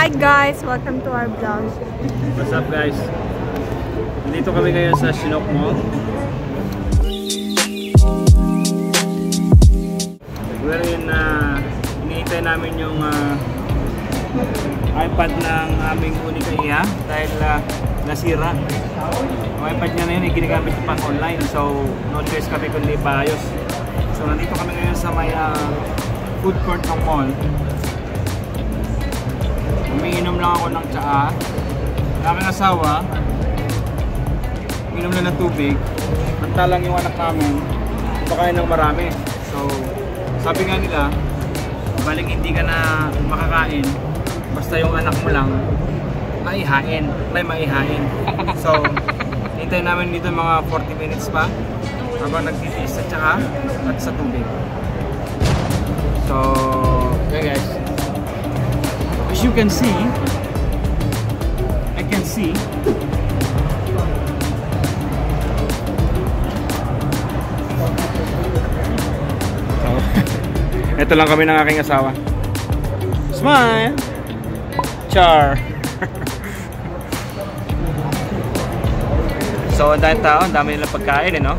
Hi guys! Welcome to our vlog. What's up guys? Dito kami ngayon sa Chinook Mall. Wherein iniintay namin yung iPad ng aming unika iya dahil nasira. Yung iPad niya na yun ay ginagamit pang online, so no choice kami kundi paayos. So nandito kami ngayon sa may food court ng mall. Umiinom lang ako ng tsaa. Ang aking asawa, umiinom lang ng tubig. Mantalang yung anak namin, pakain ng marami. So, sabi nga nila, baling hindi ka na makakain, basta yung anak mo lang, maihain. May maihain. So, hintayin namin dito mga 40 minutes pa habang nagtitiis sa tsaa at sa tubig. So, okay guys. As you can see, I can see ito lang kami ng aking asawa. Smile! Char! So, ang daming tao, ang dami nilang pagkain, no?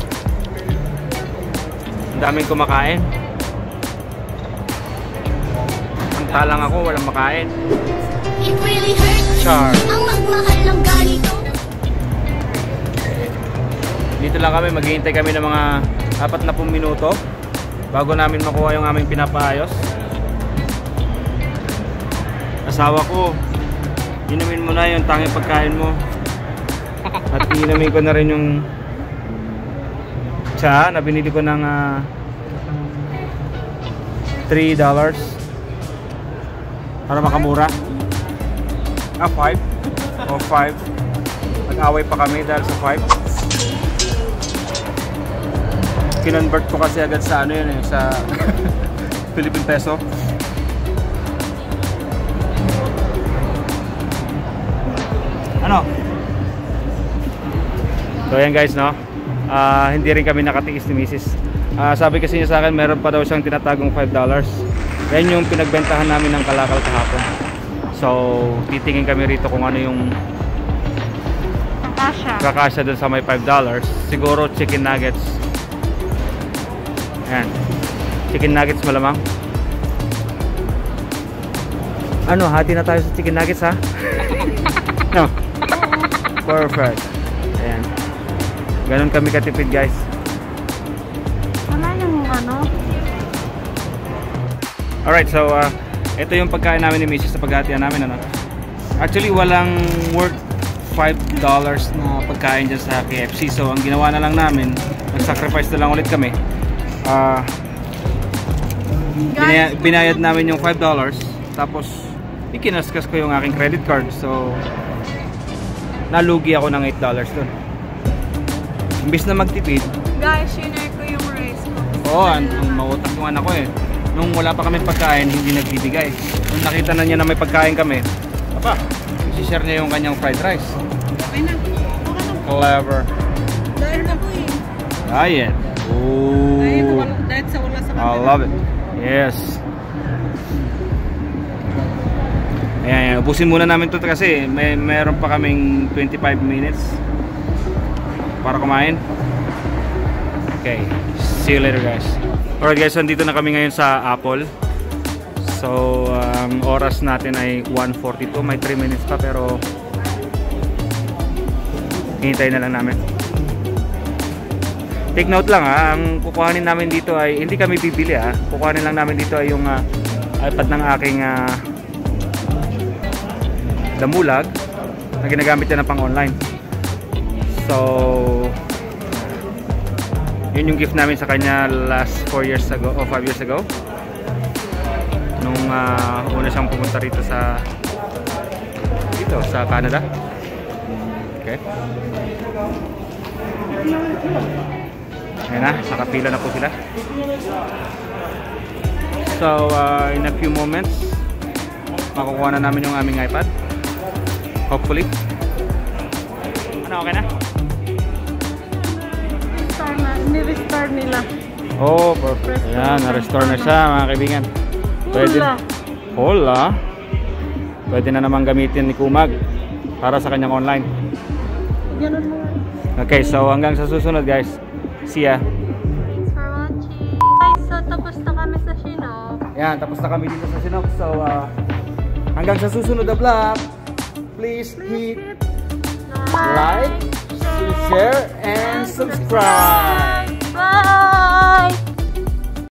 Ang daming kumakain. Talang ako, walang makain. It really hurts. Char. Ang magmahal ng ganito. Dito lang kami, maghihintay kami ng mga 40 minuto bago namin makuha yung aming pinapaayos. Asawa ko, inumin mo na yung tanging pagkain mo. At inumin ko na rin yung tsaa na binili ko ng $3 para makamura. 5 o 5. Nag-away pa kami dahil sa 5. Kinonvert ko kasi agad sa ano yun eh, sa Philippine peso. Ano? So yan guys, no? Hindi rin kami nakatiis ni Mrs. Sabi kasi niya sa akin, meron pa daw siyang tinatagong $5. Yan yung pinagbentahan namin ng kalakal kahapon. So, titingin kami rito kung ano yung kakasya dun sa may $5. Siguro chicken nuggets. Ayan. Chicken nuggets malamang. Ano, hati na tayo sa chicken nuggets ha? No. Perfect. Ayan. Ganon kami katipid guys. Wala yung ano? Alright, so ito yung pagkain namin ni Mrs. sa paghatian namin, ano? Actually, walang worth $5 na pagkain dyan sa KFC. So, ang ginawa na lang namin, nag-sacrifice na lang ulit kami. Binayad namin yung $5, tapos ikinaskas ko yung aking credit card. So, nalugi ako ng $8 dun. Imbis na magtipid. Guys, shiner ko yung rice ko. Oo, mautak yung anak ko eh. Nung wala pa kami pagkain, hindi nagbibigay. Nung nakita na niya na may pagkain kami, isi-share niya yung kanyang fried rice. Okay na. Clever. Dahil na po eh. Diet. Ooh. Dahil sa wala sa I love it. Yes. Ayan, ubusin muna namin ito kasi meron pa kaming 25 minutes para kumain. Okay. See you later guys. Alright guys, nandito na kami ngayon sa Apple. So, ang oras natin ay 1:42. May 3 minutes pa pero hintayin na lang namin. Take note lang ha, ang kukuhanin namin dito ay hindi kami bibili ha. Kukuhanin lang namin dito ay yung iPad ng aking damulag na ginagamit niya na pang online. So, yun yung gift namin sa kanya last 4 years ago o 5 years ago nung una siyang pumunta rito sa Canada. Okay, ayan na, nakapila na po sila. So in a few moments makukuha na namin yung aming iPad, hopefully. Ano, okay na? Ni-restore nila. Oh, perfect. Ayan, na-restore na siya mga kaibigan. Pwede. Hola. Hola. pwede na naman gamitin ni Kumag para sa kanyang online. Ganun mo. Okay, so hanggang sa susunod guys. See ya. Thanks for watching. Guys, so tapos na kami sa Sinop. Yan, tapos na kami dito sa Sinop. So hanggang sa susunod na vlog, please hit like, share, and subscribe.